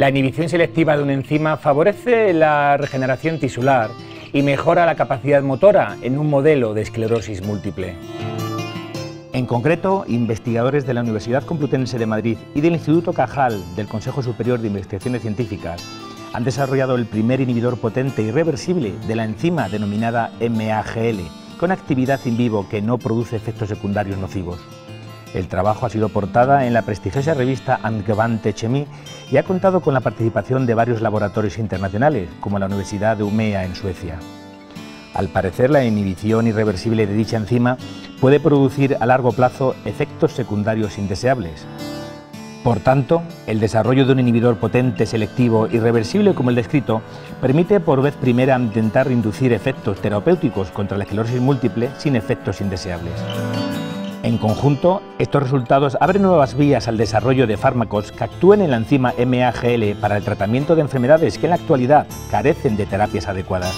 La inhibición selectiva de una enzima favorece la regeneración tisular y mejora la capacidad motora en un modelo de esclerosis múltiple. En concreto, investigadores de la Universidad Complutense de Madrid y del Instituto Cajal del Consejo Superior de Investigaciones Científicas han desarrollado el primer inhibidor potente y reversible de la enzima denominada MAGL, con actividad in vivo que no produce efectos secundarios nocivos. El trabajo ha sido portada en la prestigiosa revista Angewandte Chemie y ha contado con la participación de varios laboratorios internacionales, como la Universidad de Umeå en Suecia. Al parecer, la inhibición irreversible de dicha enzima puede producir a largo plazo efectos secundarios indeseables. Por tanto, el desarrollo de un inhibidor potente, selectivo y reversible como el descrito permite por vez primera intentar inducir efectos terapéuticos contra la esclerosis múltiple sin efectos indeseables. En conjunto, estos resultados abren nuevas vías al desarrollo de fármacos que actúen en la enzima MAGL para el tratamiento de enfermedades que en la actualidad carecen de terapias adecuadas.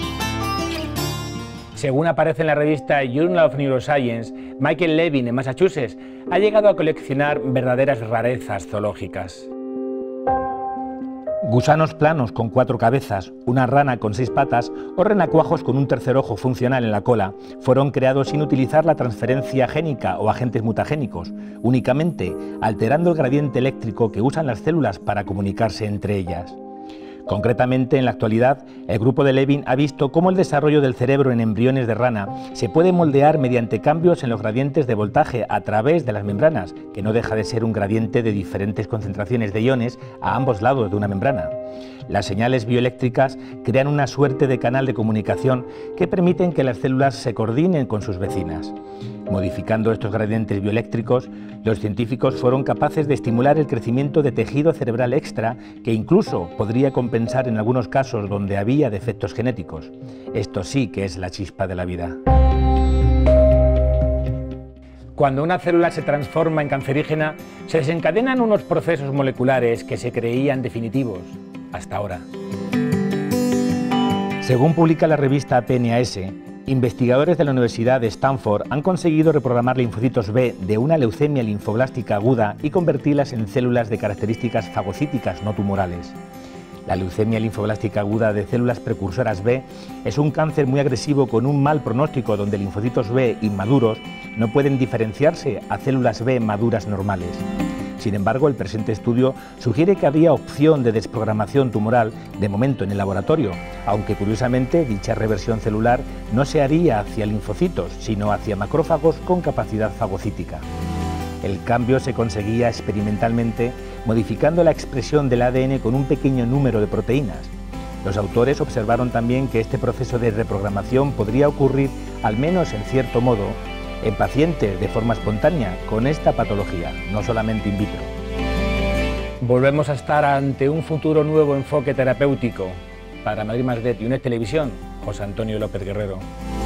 Según aparece en la revista Journal of Neuroscience, Michael Levin, en Massachusetts, ha llegado a coleccionar verdaderas rarezas zoológicas. Gusanos planos con 4 cabezas, una rana con 6 patas o renacuajos con un tercer ojo funcional en la cola fueron creados sin utilizar la transferencia génica o agentes mutagénicos, únicamente alterando el gradiente eléctrico que usan las células para comunicarse entre ellas. Concretamente, en la actualidad, el grupo de Levin ha visto cómo el desarrollo del cerebro en embriones de rana se puede moldear mediante cambios en los gradientes de voltaje a través de las membranas, que no deja de ser un gradiente de diferentes concentraciones de iones a ambos lados de una membrana. Las señales bioeléctricas crean una suerte de canal de comunicación que permiten que las células se coordinen con sus vecinas. Modificando estos gradientes bioeléctricos, los científicos fueron capaces de estimular el crecimiento de tejido cerebral extra que incluso podría compensar en algunos casos donde había defectos genéticos. Esto sí que es la chispa de la vida. Cuando una célula se transforma en cancerígena, se desencadenan unos procesos moleculares que se creían definitivos, hasta ahora. Según publica la revista PNAS, investigadores de la Universidad de Stanford han conseguido reprogramar linfocitos B de una leucemia linfoblástica aguda y convertirlas en células de características fagocíticas no tumorales. La leucemia linfoblástica aguda de células precursoras B es un cáncer muy agresivo con un mal pronóstico donde linfocitos B inmaduros no pueden diferenciarse a células B maduras normales. Sin embargo, el presente estudio sugiere que había opción de desprogramación tumoral de momento en el laboratorio, aunque curiosamente dicha reversión celular no se haría hacia linfocitos, sino hacia macrófagos con capacidad fagocítica. El cambio se conseguía experimentalmente modificando la expresión del ADN con un pequeño número de proteínas. Los autores observaron también que este proceso de reprogramación podría ocurrir, al menos en cierto modo, en pacientes de forma espontánea con esta patología, no solamente in vitro. Volvemos a estar ante un futuro nuevo enfoque terapéutico. Para Madrid Más y UNED Televisión, José Antonio López Guerrero.